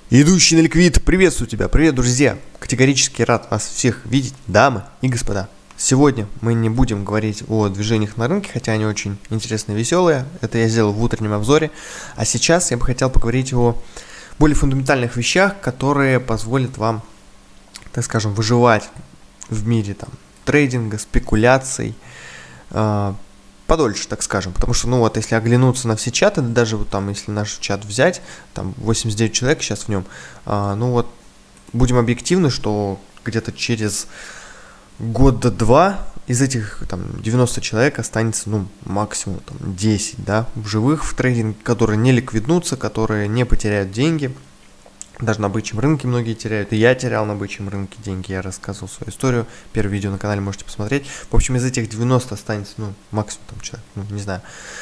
Идущий на ликвид, приветствую тебя, привет, друзья! Категорически рад вас всех видеть, дамы и господа. Сегодня мы не будем говорить о движениях на рынке, хотя они очень интересные и веселые. Это я сделал в утреннем обзоре. А сейчас я бы хотел поговорить о более фундаментальных вещах, которые позволят вам, так скажем, выживать в мире там трейдинга, спекуляций, подольше, так скажем, потому что, если оглянуться на все чаты, даже вот там, если наш чат взять, там 89 человек сейчас в нем, будем объективны, что где-то через год-два из этих там 90 человек останется, максимум там 10, да, в живых в трейдинге, которые не ликвиднутся, которые не потеряют деньги. Даже на бычьем рынке многие теряют, и я терял на бычьем рынке деньги, я рассказывал свою историю, первое видео на канале можете посмотреть. В общем, из этих 90 останется, максимум там человек, не знаю,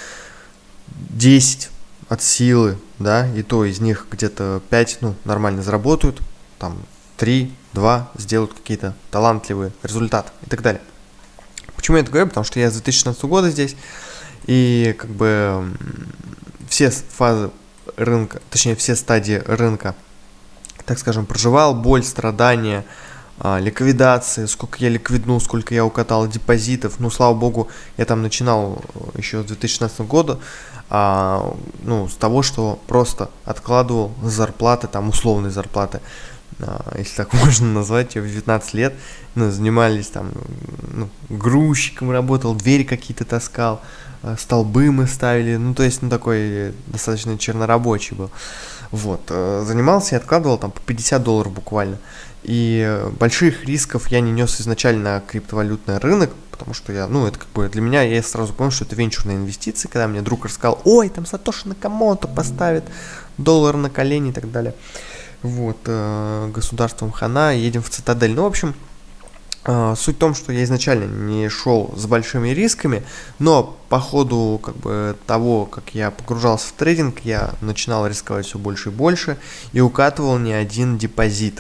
10 от силы, да, и то из них где-то 5, нормально заработают, там 3-2 сделают какие-то талантливые результаты и так далее. Почему я это говорю? Потому что я с 2016 года здесь, и все фазы рынка, точнее все стадии рынка, так скажем, проживал, боль, страдания, ликвидации, сколько я ликвиднул, сколько я укатал депозитов. Слава богу, я там начинал еще с 2016 года, с того, что просто откладывал зарплаты, там условные зарплаты, если так можно назвать, я в 19 лет занимались там, грузчиком работал, двери какие-то таскал, столбы мы ставили, такой достаточно чернорабочий был. Занимался и откладывал там по $50 буквально. И больших рисков я не нес изначально на криптовалютный рынок, потому что для меня, я сразу понял, что это венчурные инвестиции, когда мне друг рассказал, ой, там Сатоши Накамото поставит доллар на колени и так далее. Государством хана, едем в цитадель. В общем, суть в том, что я изначально не шел с большими рисками, но по ходу того, как я погружался в трейдинг, я начинал рисковать все больше и больше и укатывал не один депозит.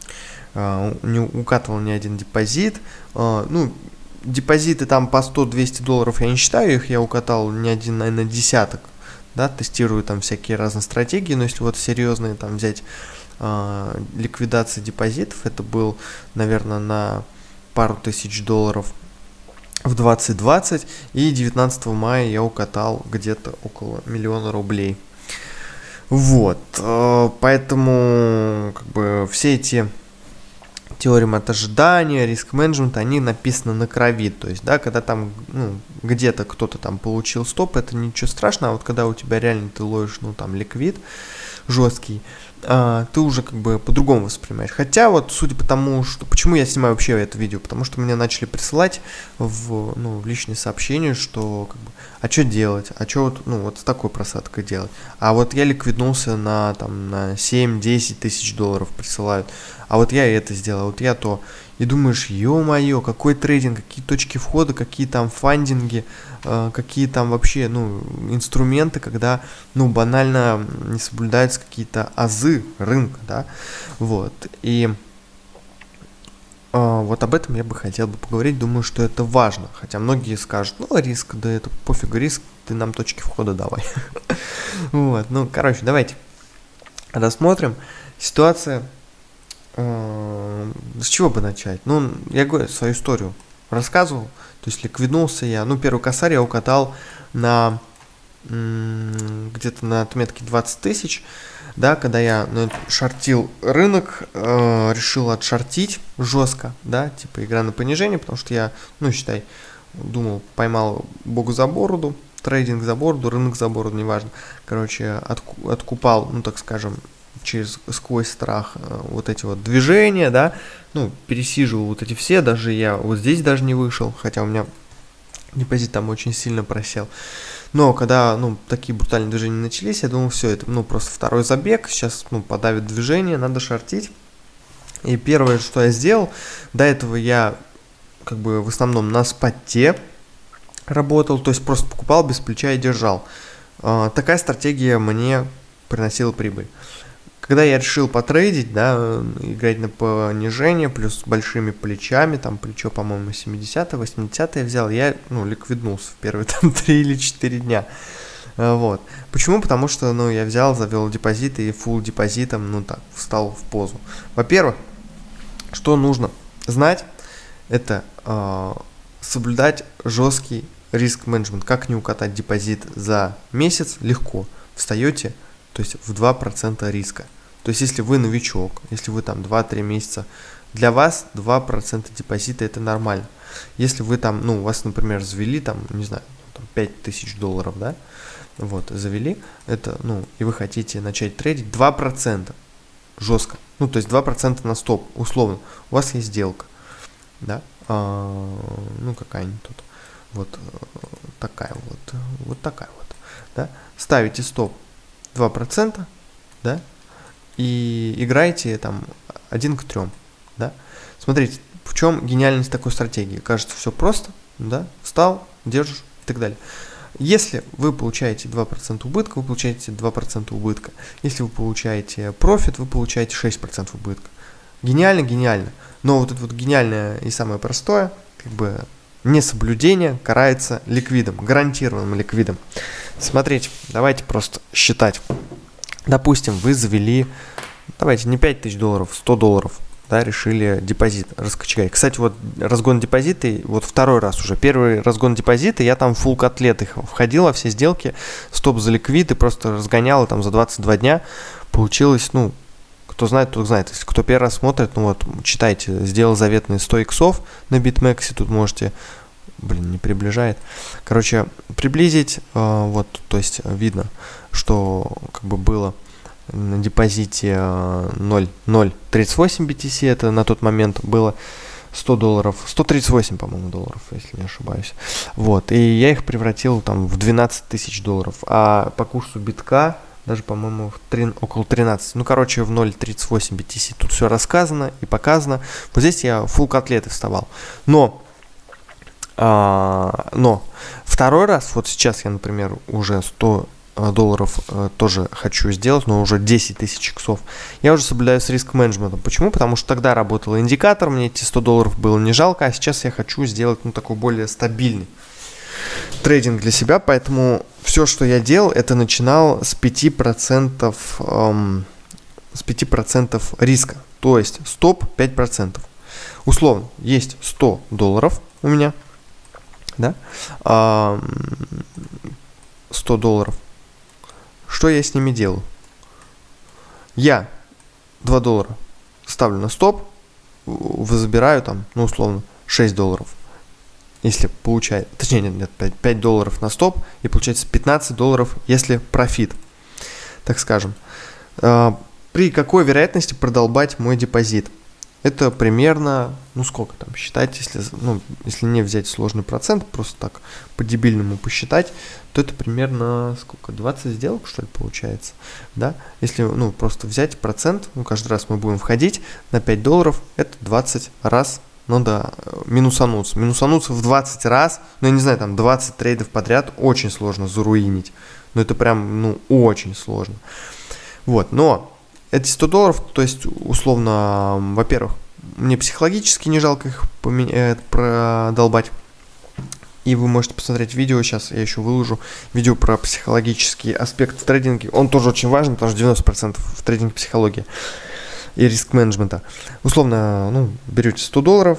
Депозиты там по $100-200 я не считаю, их я укатал не один, наверное, десяток, да, тестирую там всякие разные стратегии, но если серьезные там взять ликвидации депозитов, это был, наверное, на пару тысяч долларов в 2020, и 19 мая я укатал где-то около $1 000 000. Поэтому все эти теоремы от ожидания, риск-менеджмента, они написаны на крови, то есть, да, когда там, где-то кто-то там получил стоп, это ничего страшного, а вот когда у тебя реально ты ловишь, ликвид жесткий, ты уже по-другому воспринимаешь. Хотя судя по тому, что... Почему я снимаю вообще это видео? Потому что мне начали присылать в личные сообщения, что а что делать? А что с такой просадкой делать? А я ликвиднулся на 7-10 тысяч долларов присылают. А я это сделал, я то. И думаешь, ё-моё, какой трейдинг, какие точки входа, какие там фандинги, какие там вообще, инструменты, когда, банально не соблюдаются какие-то азы рынка, да, и об этом я бы хотел поговорить, думаю, что это важно, хотя многие скажут, риск, да это пофигу, риск, ты нам точки входа давай, давайте рассмотрим ситуацию. С чего бы начать? Я говорю, свою историю рассказывал. То есть ликвиднулся я. Первый косарь я укатал на где-то на отметке 20 тысяч. Да, когда я шортил рынок, решил отшортить жестко, да, игра на понижение, потому что я, думал, поймал бога за бороду, трейдинг за бороду, рынок за бороду, неважно. Откупал, так скажем, сквозь страх эти движения, да, пересиживал эти все, даже я здесь даже не вышел, хотя у меня депозит там очень сильно просел. Но когда, такие брутальные движения начались, я думал, все, это, просто второй забег, сейчас, подавит движение, надо шортить. И первое, что я сделал, до этого я, в основном на споте работал, то есть просто покупал без плеча и держал. Такая стратегия мне приносила прибыль. Когда я решил потрейдить, да, играть на понижение, плюс с большими плечами, там плечо, по-моему, 70-80 я взял, я, ликвиднулся в первые 3 или 4 дня. Вот. Почему? Потому что, ну, я взял, завел депозит и full депозитом, ну, так, встал в позу. Во-первых, что нужно знать, это соблюдать жесткий риск-менеджмент. Как не укатать депозит за месяц? Легко. Встаете, то есть в 2% риска. То есть если вы новичок, если вы там 2-3 месяца, для вас 2% депозита это нормально. Если вы там, ну, у вас, например, завели там, не знаю, там $5000, да, вот, завели, это, ну, и вы хотите начать трейдить 2%, жестко, ну, то есть 2% на стоп, условно, у вас есть сделка, да, ну, какая-нибудь тут, вот такая вот, да, ставите стоп 2%, да, и играете там 1 к 3, да. Смотрите, в чем гениальность такой стратегии? Кажется, все просто, да, встал, держишь и так далее. Если вы получаете 2% убытка, вы получаете 2% убытка. Если вы получаете профит, вы получаете 6% убытка. Гениально, гениально. Но вот это вот гениальное и самое простое, как бы несоблюдение карается ликвидом, гарантированным ликвидом. Смотрите, давайте просто считать. Допустим, вы завели, давайте не $5000, $100, да, решили депозит раскачать. Кстати, вот разгон депозита, вот второй раз уже. Первый разгон депозита, я там full котлеты входил во все сделки, стоп за ликвид и просто разгонял там за 22 дня. Получилось, ну, кто знает, тот знает. Если кто первый раз смотрит, ну вот, читайте, сделал заветные 100 иксов на BitMEX, тут можете, блин, не приближает. Короче, приблизить, вот, то есть видно, что как бы было на депозите 0,038 BTC, это на тот момент было $100, 138, по-моему, долларов, если не ошибаюсь. Вот, и я их превратил там в $12 000, а по курсу битка даже, по-моему, около 13. Ну, короче, в 0,38 BTC тут все рассказано и показано. Вот здесь я full котлеты вставал. Но второй раз, вот сейчас я, например, уже $100 тоже хочу сделать, но уже 10 000 иксов. Я уже соблюдаю с риск-менеджментом. Почему? Потому что тогда работал индикатор, мне эти $100 было не жалко, а сейчас я хочу сделать, ну, такой более стабильный трейдинг для себя, поэтому все, что я делал, это начинал с 5%, с 5% риска, то есть стоп 5%. Условно, есть $100 у меня, да, $100. Что я с ними делаю? Я $2 ставлю на стоп, забираю там, ну, условно, $6. Если получает, точнее, нет, $5 на стоп, и получается $15, если профит, так скажем. При какой вероятности продолбать мой депозит? Это примерно, ну, сколько там считать, если не взять сложный процент, просто так по-дебильному посчитать, то это примерно, сколько, 20 сделок, что ли, получается, да? Если, ну, просто взять процент, ну, каждый раз мы будем входить на $5, это 20 раз надо минусануться. Минусануться в 20 раз, ну, я не знаю, там 20 трейдов подряд очень сложно заруинить. Ну, это прям, ну, очень сложно. Вот, но эти $100, то есть, условно, во-первых, мне психологически не жалко их продолбать. И вы можете посмотреть видео, сейчас я еще выложу видео про психологический аспект в трейдинге. Он тоже очень важен, потому что 90% в трейдинге психология и риск-менеджмента. Условно, ну, берете $100,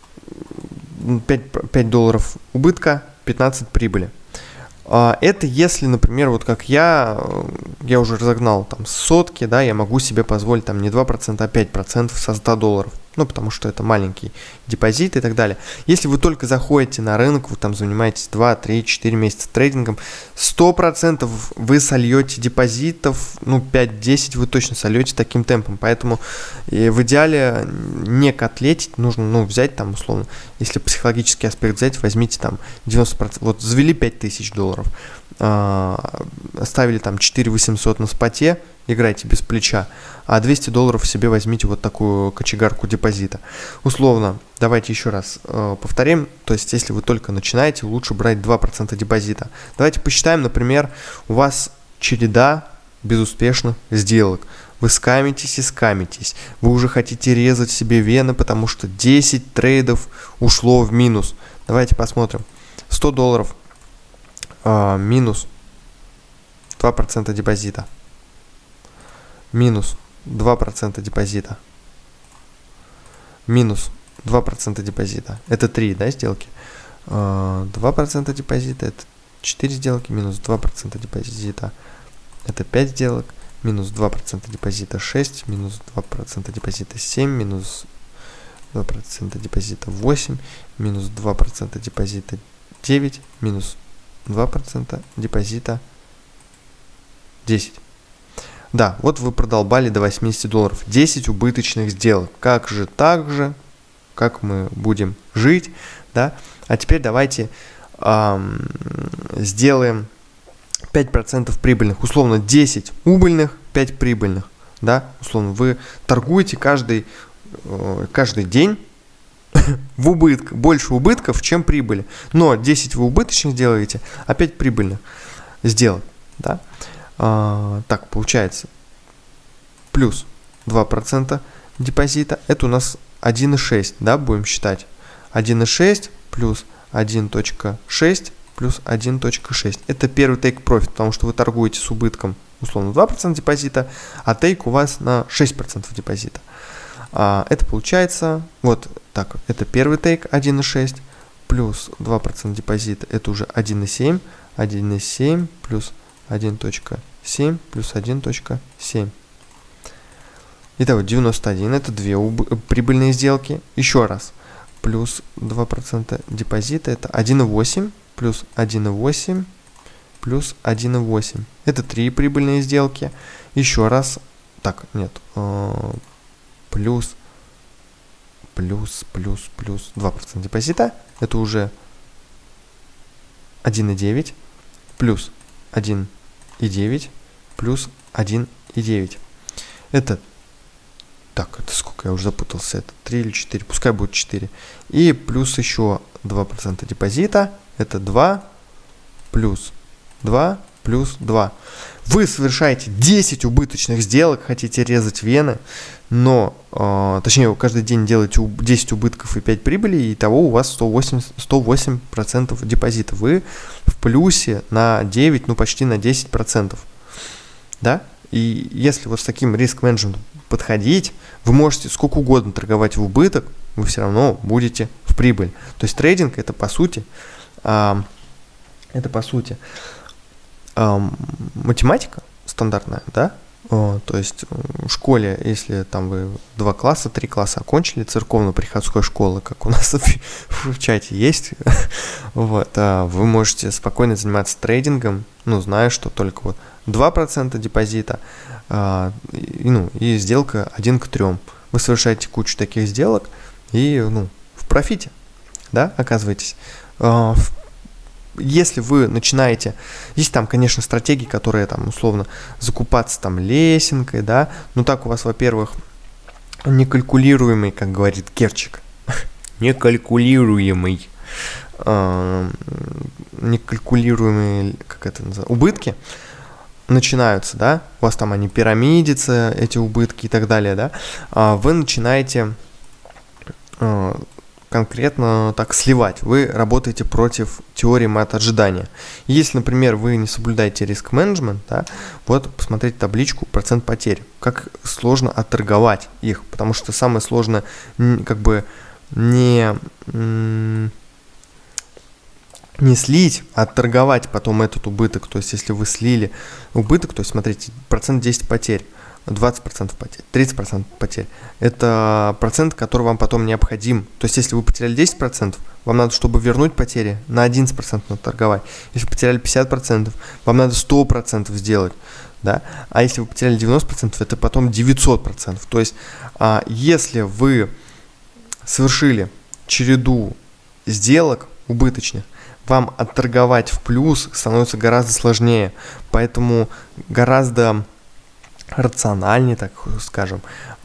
$5 убытка, 15 прибыли. Это если, например, вот как я уже разогнал там сотки, да, я могу себе позволить там не 2%, а 5% со $100. Ну, потому что это маленький депозит и так далее. Если вы только заходите на рынок, вы там занимаетесь 2, 3, 4 месяца трейдингом, 100% вы сольете депозитов, ну, 5-10 вы точно сольете таким темпом. Поэтому в идеале не котлетить, нужно, ну, взять там, условно, если психологический аспект взять, возьмите там 90%, вот завели $5000, оставили там 4800 на споте, играйте без плеча, а $200 себе возьмите вот такую кочегарку депозита. Условно, давайте еще раз повторим, то есть если вы только начинаете, лучше брать 2% депозита. Давайте посчитаем, например, у вас череда безуспешных сделок. Вы скамитесь и скамитесь, вы уже хотите резать себе вены, потому что 10 трейдов ушло в минус. Давайте посмотрим. $100 минус 2% депозита. Минус 2% депозита. Минус 2% депозита. Это 3, да, сделки? 2% депозита, это 4 сделки, минус 2% депозита, это 5 сделок, минус 2% депозита 6, минус 2% депозита 7, минус 2% депозита 8, минус 2% депозита 9, минус 2% депозита 10. Да, вот вы продолбали до $80. 10 убыточных сделок. Как же так же? Как мы будем жить? Да? А теперь давайте сделаем 5% прибыльных. Условно 10 убыльных, 5 прибыльных. Да? Условно вы торгуете каждый день в убыток, больше убытков, чем прибыли. Но 10 вы убыточных делаете, а 5 прибыльных сделок. Да? Так, получается, плюс 2% депозита, это у нас 1,6, да, будем считать. 1,6 плюс 1.6 плюс 1.6. Это первый take profit, потому что вы торгуете с убытком, условно, 2% депозита, а take у вас на 6% депозита. Это получается, вот так, это первый take 1,6 плюс 2% депозита, это уже 1,7, 1,7 плюс 1.7 плюс 1.7. Итого 91, это 2 прибыльные сделки. Еще раз, плюс 2% депозита, это 1,8 плюс 1,8 плюс 1,8. Это 3 прибыльные сделки. Еще раз, так, нет, плюс 2% депозита, это уже 1,9 плюс 1,9 плюс 1,9. Это, так, это сколько, я уже запутался, это 3 или 4, пускай будет 4. И плюс еще 2% депозита, это 2 плюс 2 плюс 2. Вы совершаете 10 убыточных сделок, хотите резать вены, но, точнее, вы каждый день делаете 10 убытков и 5 прибыли, и того у вас 108% депозита. Вы в плюсе на 9, ну почти на 10%. Да? И если вот с таким риск-менеджментом подходить, вы можете сколько угодно торговать в убыток, вы все равно будете в прибыль. То есть трейдинг это по сути математика стандартная, да? То есть в школе, если там вы 2 класса, 3 класса окончили церковно-приходской школы, как у нас в чате есть, вот, вы можете спокойно заниматься трейдингом, ну, зная, что только вот 2% депозита, и сделка 1 к 3. Вы совершаете кучу таких сделок и, в профите, да, оказываетесь. Если вы начинаете, есть там, конечно, стратегии, которые там условно закупаться там лесенкой, да, но так у вас, во-первых, некалькулируемый, как говорит Керчик, некалькулируемый, как это называется, убытки начинаются, да, у вас там они пирамидятся, эти убытки и так далее, да, вы начинаете конкретно так сливать. Вы работаете против теории мат-ожидания. Если, например, вы не соблюдаете риск-менеджмент, да, вот посмотрите табличку процент потерь. Как сложно отторговать их, потому что самое сложное как бы не слить, а отторговать потом этот убыток. То есть если вы слили убыток, то есть смотрите, процент 10 потерь, 20% потерь, 30% потерь. Это процент, который вам потом необходим. То есть, если вы потеряли 10%, вам надо, чтобы вернуть потери, на 11% торговать. Если вы потеряли 50%, вам надо 100% сделать. Да? А если вы потеряли 90%, это потом 900%. То есть, если вы совершили череду сделок убыточных, вам отторговать в плюс становится гораздо сложнее. Поэтому гораздо рациональнее, так скажем,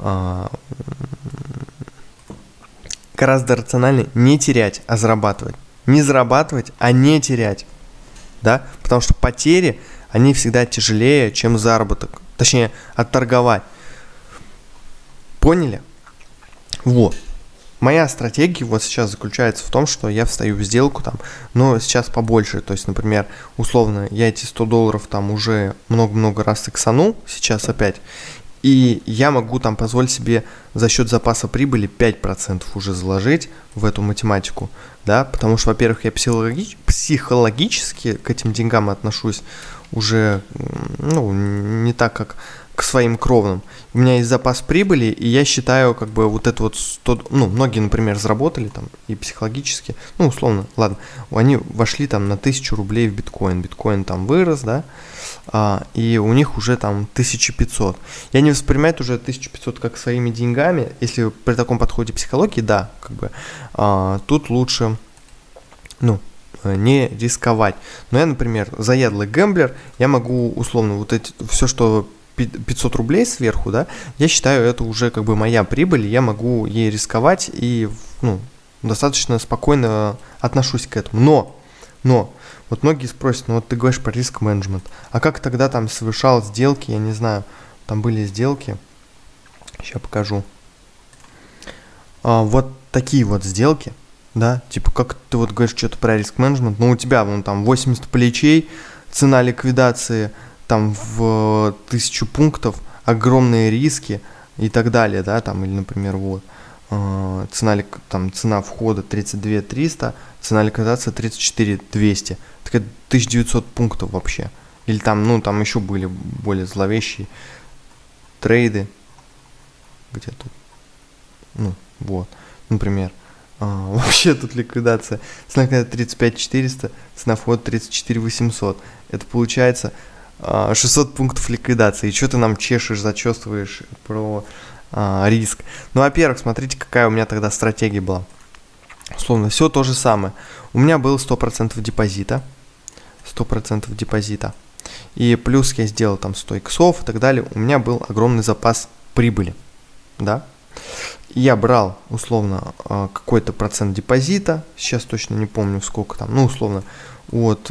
гораздо рациональнее не терять, а зарабатывать. Не зарабатывать, а не терять. Да? Потому что потери, они всегда тяжелее, чем заработок. Точнее, отторговать. Поняли? Вот. моя стратегия вот сейчас заключается в том, что я встаю в сделку там, но сейчас побольше. То есть, например, условно, я эти $100 там уже много-много раз иксанул, сейчас опять. И я могу там позволить себе за счет запаса прибыли 5% уже заложить в эту математику, да, потому что, во-первых, я психологически к этим деньгам отношусь уже, ну, не так, как к своим кровным. У меня есть запас прибыли, и я считаю, как бы, вот это вот 100, ну, многие, например, заработали там и психологически, ну, условно, ладно, они вошли там на 1000 рублей в биткоин, биткоин там вырос, да, и у них уже там 1500. Я не воспринимаю уже 1500 как своими деньгами, если при таком подходе психологии, да, как бы, тут лучше, ну, не рисковать. Но я, например, заядлый гэмблер, я могу условно вот эти, все, что 500 рублей сверху, да, я считаю, это уже как бы моя прибыль, я могу ей рисковать и, ну, достаточно спокойно отношусь к этому. Но, вот многие спросят, ну вот ты говоришь про риск-менеджмент, а как тогда там совершал сделки, я не знаю, там были сделки, сейчас покажу, вот такие вот сделки, да, типа как ты вот говоришь что-то про риск-менеджмент, ну у тебя вон там 80 плечей, цена ликвидации там в 1000 пунктов, огромные риски и так далее, да, там, или, например, вот, цена входа 32 300, цена ликвидации 34 200, так это 1900 пунктов вообще, или там, ну, там еще были более зловещие трейды, где тут, ну, вот, например, вообще тут ликвидация, цена ликвидации 35 400, цена входа 34 800, это получается 600 пунктов ликвидации. И что ты нам чешешь, зачёствываешь про риск? Ну, во-первых, смотрите, какая у меня тогда стратегия была. Условно, все то же самое. У меня было 100% депозита. 100% депозита. И плюс я сделал там 100 иксов и так далее. У меня был огромный запас прибыли. Да? И я брал, условно, какой-то процент депозита. Сейчас точно не помню, сколько там. Ну, условно, от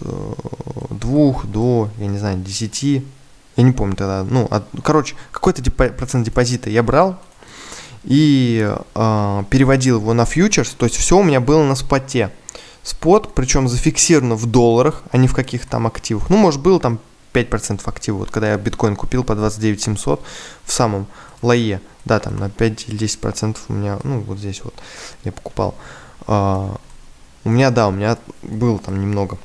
2 до, я не знаю, 10, я не помню тогда, ну, короче, какой-то процент депозита я брал и переводил его на фьючерс, то есть все у меня было на споте. Спот, причем зафиксировано в долларах, а не в каких-то там активах. Ну, может, было там 5% активов, вот когда я биткоин купил по 29 700 в самом лое, да, там на 5 или 10% у меня, ну, вот здесь вот я покупал. У меня было там немного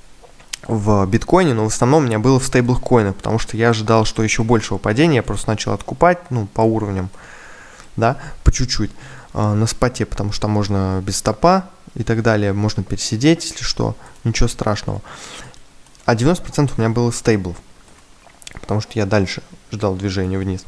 в биткоине, но в основном у меня было в стейблкоинах, потому что я ожидал, что еще большего падения, я просто начал откупать, ну, по уровням, да, по чуть-чуть на споте, потому что там можно без стопа и так далее, можно пересидеть, если что, ничего страшного. А 90% у меня было стейблов, потому что я дальше ждал движения вниз.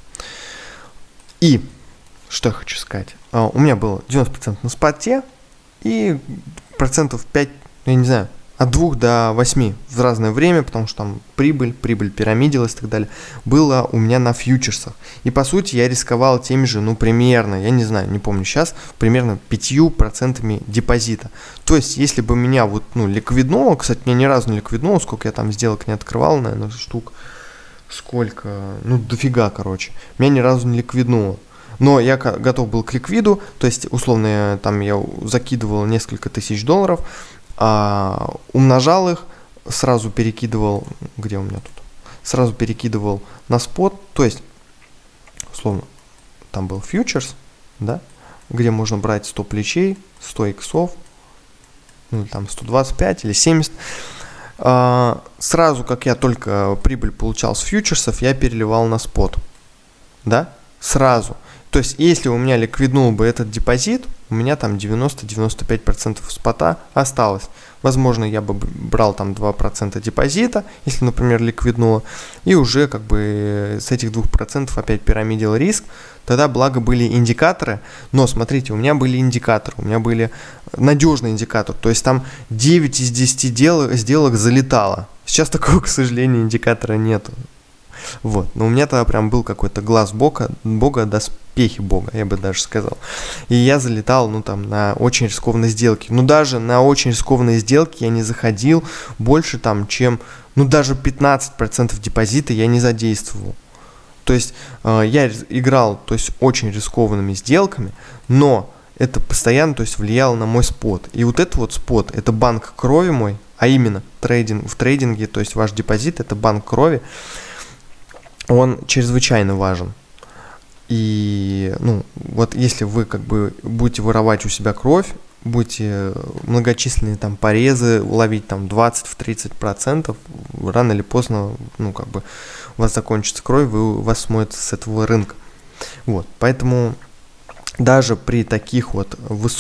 И, что я хочу сказать, у меня было 90% на споте и процентов 5, я не знаю, от 2 до 8 в разное время, потому что там прибыль пирамидилась и так далее, было у меня на фьючерсах. И по сути я рисковал теми же, ну примерно, я не знаю, не помню сейчас, примерно 5% депозита. То есть если бы меня вот, ну, ликвиднуло, кстати, меня ни разу не ликвиднуло, сколько я там сделок не открывал, наверное, штук, сколько, ну дофига, короче, меня ни разу не ликвиднуло. Но я готов был к ликвиду, то есть условно там я закидывал несколько тысяч долларов, умножал их, сразу перекидывал, где у меня тут, сразу перекидывал на спот, то есть, условно, там был фьючерс, да, где можно брать 100 плечей, 100 иксов, ну, там 125 или 70, сразу, как я только прибыль получал с фьючерсов, я переливал на спот, да, сразу. То есть, если у меня ликвиднул бы этот депозит, у меня там 90-95% спота осталось. Возможно, я бы брал там 2% депозита, если, например, ликвиднуло, и уже как бы с этих 2% опять пирамидил риск. Тогда, благо, были индикаторы, но смотрите, у меня были индикаторы, у меня были надежный индикатор, то есть там 9 из 10 сделок залетало. Сейчас такого, к сожалению, индикатора нету. Вот, но у меня тогда прям был какой-то глаз Бога, доспехи Бога, я бы даже сказал. И я залетал, ну, там, на очень рискованные сделки. Ну, даже на очень рискованные сделки я не заходил больше, там, чем, ну, даже 15% депозита я не задействовал. То есть, я играл, то есть, очень рискованными сделками, но это постоянно, то есть, влияло на мой спот. И вот это вот спот, это банк крови мой, а именно в трейдинге, то есть ваш депозит, это банк крови, он чрезвычайно важен. И, ну, вот если вы как бы будете воровать у себя кровь, будете многочисленные там порезы ловить там 20-30%, рано или поздно, ну, как бы у вас закончится кровь, вас смоет с этого рынка. Вот, поэтому даже при таких вот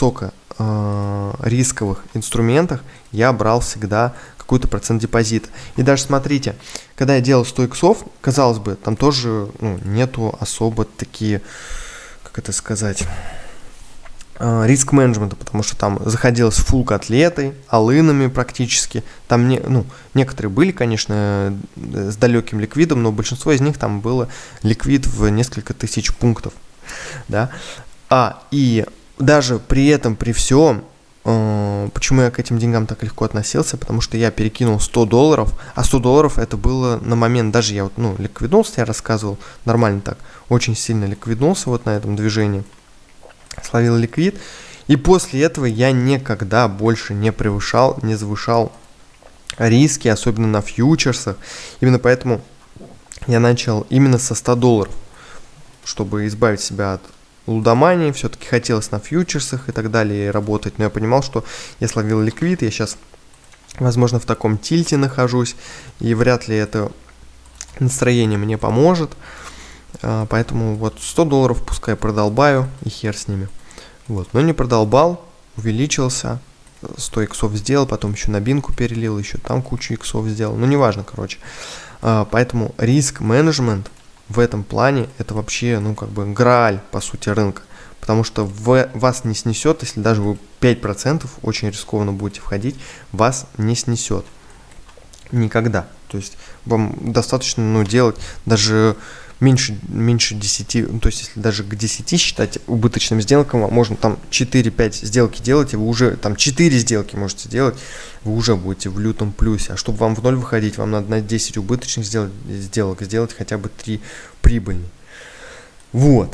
высокорисковых инструментах я брал всегда какой-то процент депозита. И даже смотрите, когда я делал 100 иксов, казалось бы, там тоже, ну, нету особо такие, как это сказать, риск-менеджмента, потому что там заходилось фулл котлетой, алынами практически. Там некоторые были, конечно, с далеким ликвидом, но большинство из них там было ликвид в несколько тысяч пунктов. Да? И даже при этом, при всем, почему я к этим деньгам так легко относился, потому что я перекинул $100, а $100 это было на момент, даже я вот, ликвиднулся, я рассказывал, нормально так, очень сильно ликвиднулся вот на этом движении, словил ликвид, и после этого я никогда больше не завышал риски, особенно на фьючерсах. Именно поэтому я начал именно со $100, чтобы избавить себя от лудомании. Все-таки хотелось на фьючерсах и так далее работать, но я понимал, что я словил ликвид, я сейчас, возможно, в таком тильте нахожусь, и вряд ли это настроение мне поможет. Поэтому вот $100 пускай продолбаю, и хер с ними. Вот, но не продолбал, увеличился, 100 иксов сделал, потом еще на бинку перелил, еще там кучу иксов сделал, ну неважно, короче. Поэтому риск-менеджмент в этом плане это вообще, грааль, по сути, рынка. Потому что вас не снесет, если даже вы 5% очень рискованно будете входить, вас не снесет. Никогда. То есть вам достаточно делать даже меньше 10, то есть если даже к 10 считать убыточным сделкам, можно там 4-5 сделки делать, и вы уже там 4 сделки можете делать, вы уже будете в лютом плюсе. А чтобы вам в ноль выходить, вам надо на 10 убыточных сделок сделать хотя бы 3 прибыльные. Вот.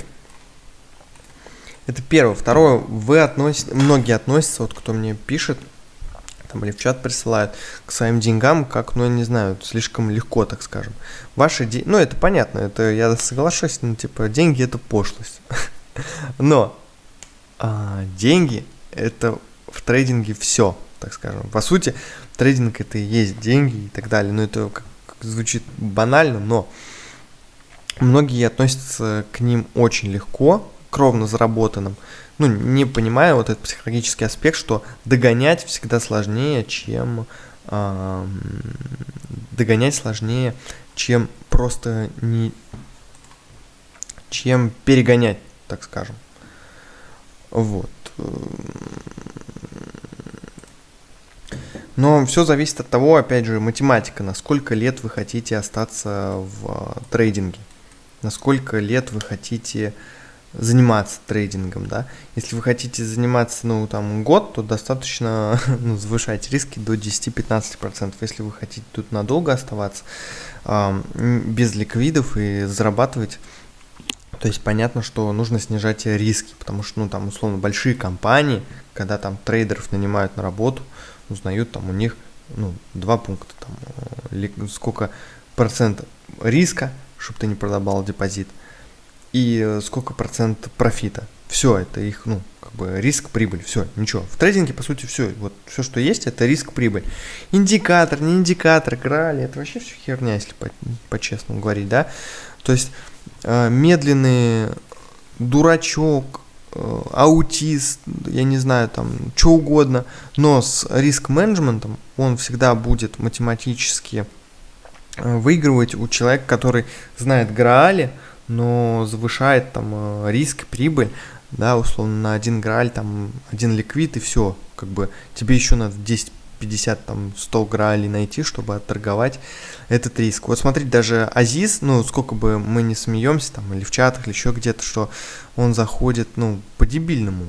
Это первое. Второе, многие относятся, вот кто мне пишет, или в чат присылают, к своим деньгам, как, я не знаю, слишком легко, так скажем. Ваши деньги, это понятно, это я соглашусь, деньги это пошлость. Но деньги это в трейдинге все, так скажем. По сути, трейдинг это и есть деньги и так далее. Это как звучит банально, но многие относятся к ним очень легко, кровно заработанным. Не понимая вот этот психологический аспект, что догонять всегда сложнее, чем просто чем перегонять, так скажем. Вот. Но все зависит от того, опять же, математика, на сколько лет вы хотите остаться в трейдинге, на сколько лет вы хотите заниматься трейдингом, да. Если вы хотите заниматься, год, то достаточно завышать риски до 10-15%. Если вы хотите тут надолго оставаться, без ликвидов и зарабатывать, то есть понятно, что нужно снижать риски, потому что, условно, большие компании, когда там трейдеров нанимают на работу, узнают там у них, 2 пункта, сколько процентов риска, чтобы ты не продавал депозит, и сколько процент профита. Все, это их, риск, прибыль, все, ничего. В трейдинге, по сути, все, все, что есть, это риск, прибыль. Индикатор, не индикатор, грали, это вообще все херня, если по-честному говорить, да. То есть, медленный дурачок, аутист, я не знаю, что угодно, но с риск-менеджментом он всегда будет математически выигрывать у человека, который знает граали, но завышает риск, прибыль, да, условно, на один грааль, один ликвид, и все, тебе еще надо 10, 50, 100 граалей найти, чтобы отторговать этот риск. Вот смотрите, даже Азиз, сколько бы мы не смеемся, или в чатах, или еще где-то, что он заходит, по-дебильному,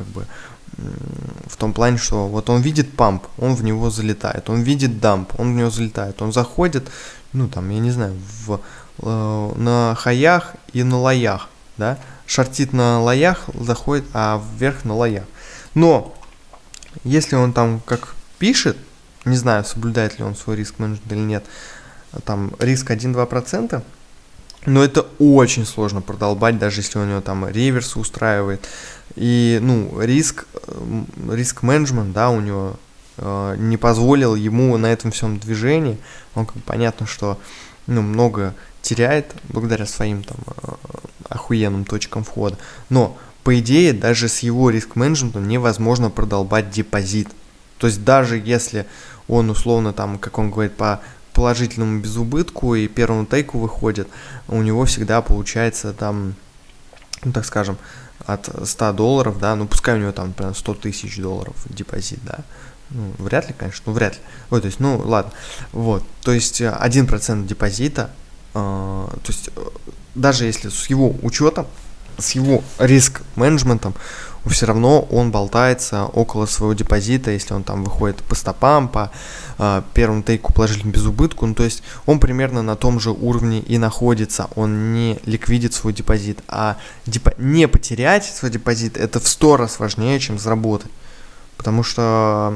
в том плане, что вот он видит памп, он в него залетает, он видит дамп, он в него залетает, он заходит, я не знаю, на хаях и на лоях, да, шортит на лоях, заходит, а вверх на лоях. Но если он там как пишет, не знаю, соблюдает ли он свой риск-менеджмент или нет, там риск 1-2%, но это очень сложно продолбать, даже если у него там реверс устраивает. И, ну, риск-менеджмент, да, у него не позволил ему на этом всем движении. Он, как бы, понятно, что, ну, много теряет благодаря своим там охуенным точкам входа. Но, по идее, даже с его риск-менеджментом невозможно продолбать депозит. То есть даже если он условно там, как он говорит, по положительному безубытку и первому тейку выходит, у него всегда получается там, ну, так скажем, от $100, да, ну пускай у него там, например, 100 тысяч долларов депозит, да, ну, вряд ли, конечно, ну, вряд ли, ой, то есть, ну, ладно, вот, то есть 1% депозита, то есть даже если с его учетом, с его риск-менеджментом, все равно он болтается около своего депозита, если он там выходит по стопам, по первому тейку положительному безубытку, ну то есть он примерно на том же уровне и находится, он не ликвидит свой депозит, а не потерять свой депозит это в 100 раз важнее, чем заработать, потому что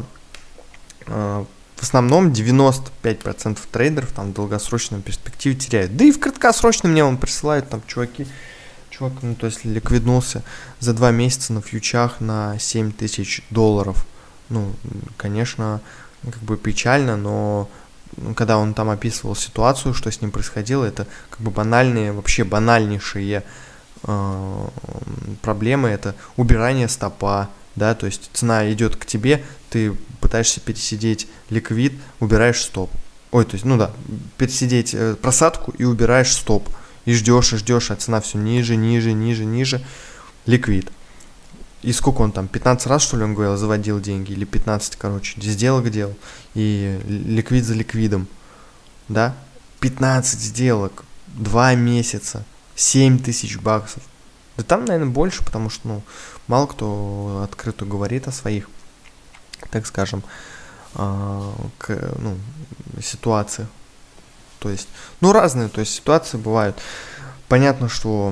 в основном 95% трейдеров там в долгосрочной перспективе теряют, да и в краткосрочном мне он присылает там чувак, ну то есть ликвиднулся за 2 месяца на фьючах на $7000. Ну, конечно, как бы печально, но когда он там описывал ситуацию, что с ним происходило, это как бы банальные, вообще банальнейшие проблемы, это убирание стопа, да, то есть цена идет к тебе, ты пытаешься пересидеть ликвид, убираешь стоп. Ой, то есть, ну да, пересидеть просадку и убираешь стоп. И ждешь, а цена все ниже, ликвид. И сколько он там, 15 раз, что ли, он говорил, заводил деньги, или 15, короче, сделок делал, и ликвид за ликвидом, да, 15 сделок, 2 месяца, $7000. Да там, наверное, больше, потому что, ну, мало кто открыто говорит о своих, так скажем, ситуациях. То есть, ну, разные, то есть ситуации бывают. Понятно, что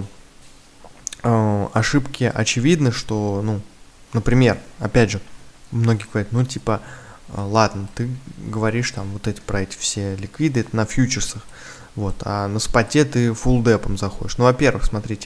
ошибки очевидны, что, ну, например, опять же, многие говорят, ну, типа, ладно, ты говоришь там вот эти про эти все ликвиды, это на фьючерсах, вот, а на споте ты фулл-депом заходишь. Ну, во-первых, смотрите,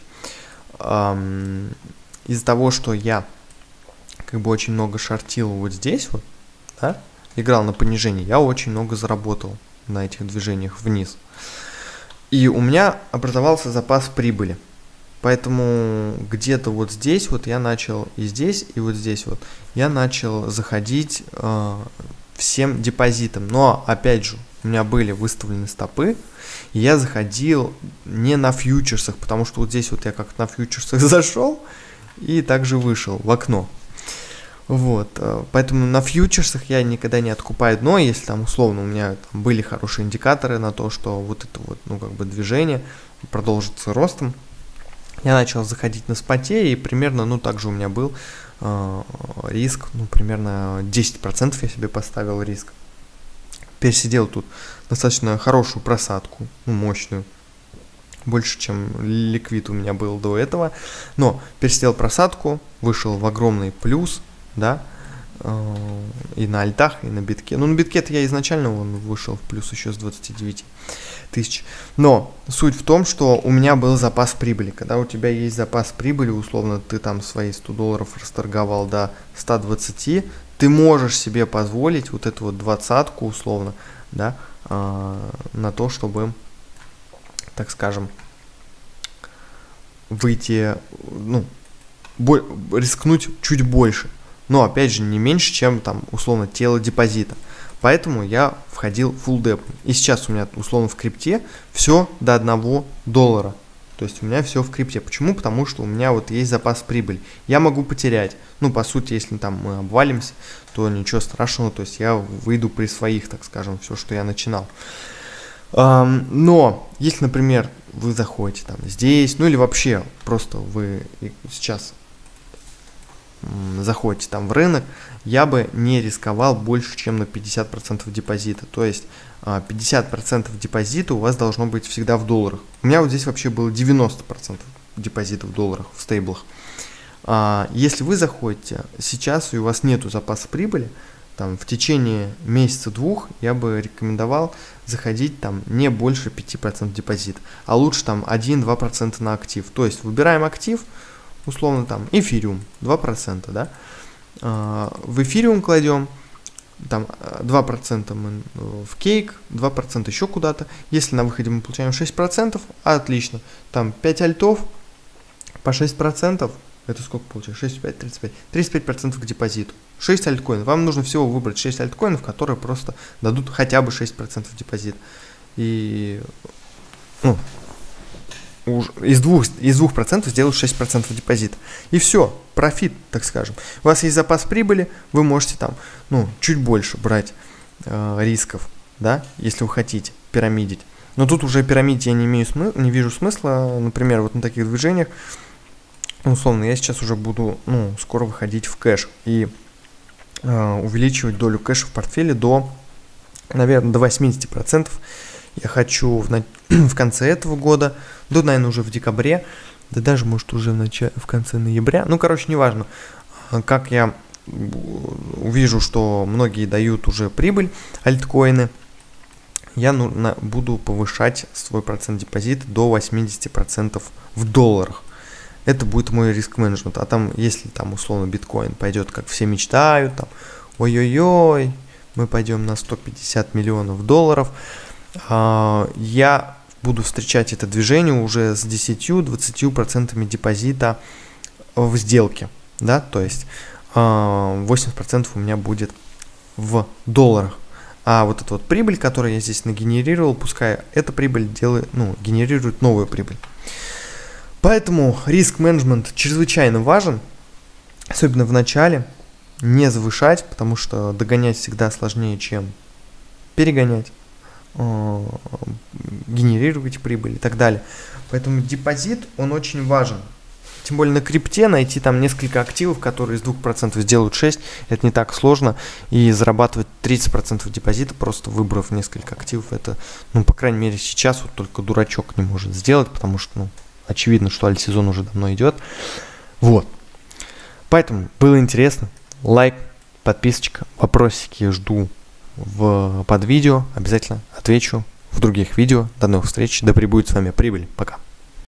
из-за того, что я как бы очень много шортил вот здесь вот, да, играл на понижение, я очень много заработал на этих движениях вниз. И у меня образовался запас прибыли. Поэтому где-то вот здесь вот я начал, и здесь, и вот здесь вот, я начал заходить всем депозитом. Но, опять же, у меня были выставлены стопы, и я заходил не на фьючерсах, потому что вот здесь вот я как на фьючерсах зашел, и также вышел в окно. Вот, поэтому на фьючерсах я никогда не откупаю дно, если там условно у меня там были хорошие индикаторы на то, что вот это вот, ну, как бы движение продолжится ростом. Я начал заходить на споте, и примерно, ну, также у меня был риск, ну, примерно 10% я себе поставил риск. Пересидел тут достаточно хорошую просадку, ну, мощную, больше, чем ликвид у меня был до этого, но пересидел просадку, вышел в огромный плюс, да, и на альтах, и на битке. Ну, на битке-то я изначально он вышел в плюс еще с 29 тысяч. Но суть в том, что у меня был запас прибыли. Когда у тебя есть запас прибыли, условно, ты там свои $100 расторговал до 120, ты можешь себе позволить вот эту вот 20-ку, условно, да, на то, чтобы, так скажем, выйти, ну, рискнуть чуть больше. Но, опять же, не меньше, чем там, условно, тело депозита. Поэтому я входил full деп. И сейчас у меня, условно, в крипте все до $1. То есть у меня все в крипте. Почему? Потому что у меня вот есть запас прибыли. Я могу потерять. Ну, по сути, если там мы обвалимся, то ничего страшного. То есть я выйду при своих, так скажем, все, что я начинал. Но, если, например, вы заходите там здесь, ну или вообще просто вы сейчас заходите там в рынок, я бы не рисковал больше, чем на 50% депозита. То есть 50% депозита у вас должно быть всегда в долларах. У меня вот здесь вообще было 90% депозита в долларах, в стейблах. Если вы заходите сейчас и у вас нету запаса прибыли, там в течение месяца-двух я бы рекомендовал заходить там не больше 5% депозита, а лучше там 1-2% на актив. То есть выбираем актив, условно там эфириум 2%, да, в эфириум кладем, там 2% мы в кейк, 2% еще куда-то. Если на выходе мы получаем 6%, отлично, там 5 альтов по 6%, это сколько получается? 6, 5, 35. 35% к депозиту. 6 альткоинов. Вам нужно всего выбрать 6 альткоинов, которые просто дадут хотя бы 6% депозит. И из 2% сделают 6% депозита. И все, профит, так скажем. У вас есть запас прибыли, вы можете там, чуть больше брать рисков, да, если вы хотите пирамидить. Но тут уже пирамидить я не вижу смысла, например, вот на таких движениях. Условно, я сейчас уже буду, скоро выходить в кэш и увеличивать долю кэша в портфеле до, наверное, до 80%. Я хочу в конце этого года, наверное, уже в декабре, да даже, может, уже в конце ноября. Неважно, как я увижу, что многие дают уже прибыль, альткоины, я буду повышать свой процент депозита до 80% в долларах. Это будет мой риск-менеджмент. А там, если там условно биткоин пойдет, как все мечтают, там, ой-ой-ой, мы пойдем на 150 миллионов долларов, я буду встречать это движение уже с 10-20% депозита в сделке. Да? То есть 80% у меня будет в долларах. А вот эта вот прибыль, которую я здесь нагенерировал, пускай эта прибыль генерирует новую прибыль. Поэтому риск-менеджмент чрезвычайно важен, особенно в начале, не завышать, потому что догонять всегда сложнее, чем перегонять, генерировать прибыль и так далее. Поэтому депозит, он очень важен. Тем более на крипте найти там несколько активов, которые из 2% сделают 6%, это не так сложно. И зарабатывать 30% депозита, просто выбрав несколько активов, это, по крайней мере, сейчас вот только дурачок не может сделать, потому что, очевидно, что альтсезон уже давно идет. Вот. Поэтому было интересно. Лайк, подписочка, вопросики жду под видео. Обязательно отвечу в других видео. До новых встреч. Да пребудет с вами прибыль. Пока.